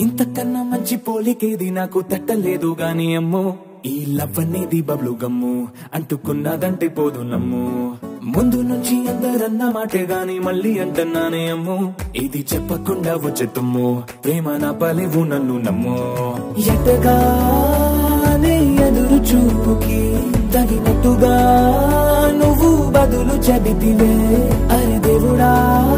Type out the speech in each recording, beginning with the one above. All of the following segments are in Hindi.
ఇంతకన్నా మంచి పోలికేది నాకు తట్టలేదు గాని అమ్మో, ఈ లవ్ అనేది బబ్లు గమ్ము అంటుకున్నదంటే పోదు నమ్ము. ముందు నుంచి అందరన్న మాటే గాని మళ్ళీ అంటున్నానే అమ్ము, ఇది చెప్పకుండా వచ్చే తుమ్ము, ప్రేమ నా పలివు నన్ను నమ్ము. ఎటగానే ఎదురు చూపుకి తగినట్టుగా నువ్వు బదులు చెబితివే, అరే దేవుడా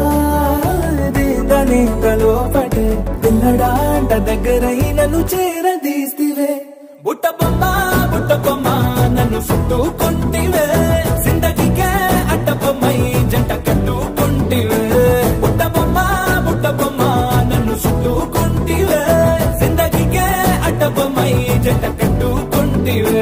లోపటే పిల్లడా అంట దగ్గరై నన్ను చేరదీస్తివే. బుట్ట బొమ్మ నన్ను చుట్టుకుంటివే, జిందగీకే అట్ట బొమ్మై జంట కట్టుకుంటివే. బుట్ట బొమ్మ నన్ను చుట్టుకుంటివే, జిందగీకే అట్ట బొమ్మై జంట కట్టుకుంటివే.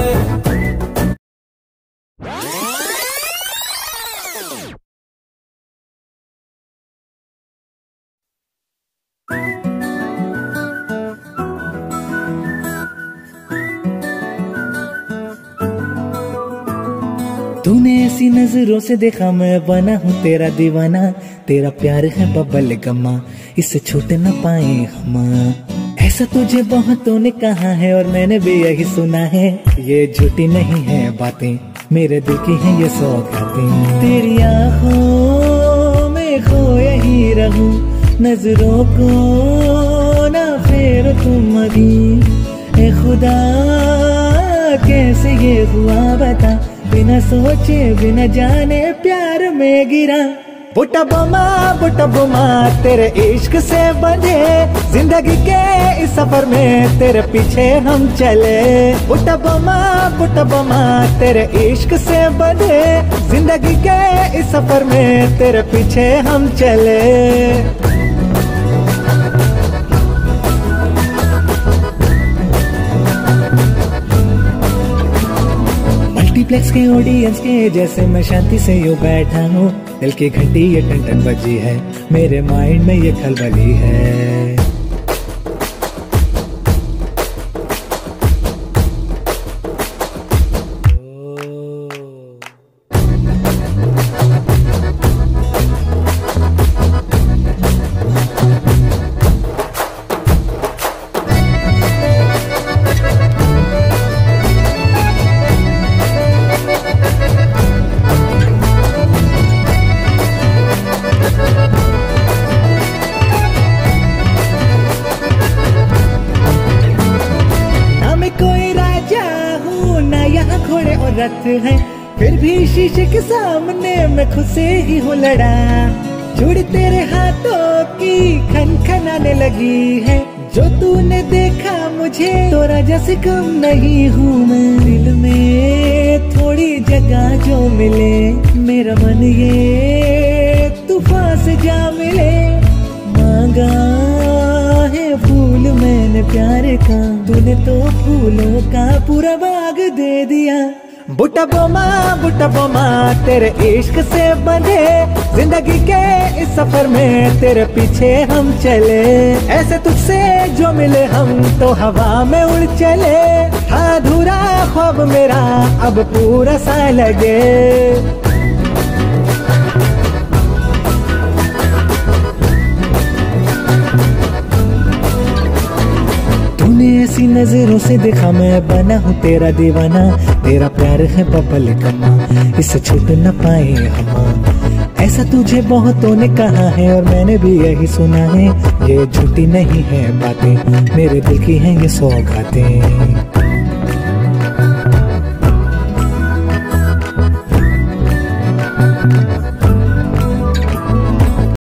तूने ऐसी नजरों से देखा मैं बना हूँ तेरा दीवाना, तेरा प्यार है बबल गम्मा, इससे छूट न पाए हम। ऐसा तुझे बहुतों ने कहा है और मैंने भी यही सुना है, ये झूठी नहीं है बातें, मेरे दिल की है ये सौगातें। तेरी आँखों में खोया ही रहूं, नजरों को ना फेर तुम अभी। ए खुदा कैसे ये हुआ बता, बिना सोचे बिना जाने प्यार में गिरा। बुट्टा बोमा तेरे इश्क से बंधे, जिंदगी के इस सफर में तेरे पीछे हम चले। बुट्टा बोमा तेरे इश्क से बंधे, जिंदगी के इस सफर में तेरे पीछे हम चले। मल्टीप्लेक्स के ऑडियंस के जैसे मैं शांति से यूं बैठा हूँ, दिल की घंटी ये टन टन बजी है, मेरे माइंड में ये खलबली है। रथ है फिर भी शीशे के सामने मैं खुद से ही हूँ लड़ा, चूड़ी तेरे हाथों की खनखनाने लगी है। जो तूने देखा मुझे तो राजा से कम नहीं हूँ मैं, दिल में थोड़ी जगह जो मिले, मेरा मन ये तूफान से जा मिले। मांगा है फूल मैंने प्यार का, तूने तो फूलों का पूरा बाग दे दिया। बुट्टा बोमा तेरे इश्क से बंधे, जिंदगी के इस सफर में तेरे पीछे हम चले। ऐसे तुझसे जो मिले हम तो हवा में उड़ चले, था अधूरा ख्वाब मेरा अब पूरा सा लगे। ऐसी नजरों से देखा मैं बना हूँ तेरा दीवाना, तेरा प्यार है बबल गम्मा, इससे छूट न पाए हम। ऐसा तुझे बहुतों ने कहा है और मैंने भी यही सुना है, ये झूठी नहीं है बातें, मेरे दिल की हैं ये सौगातें।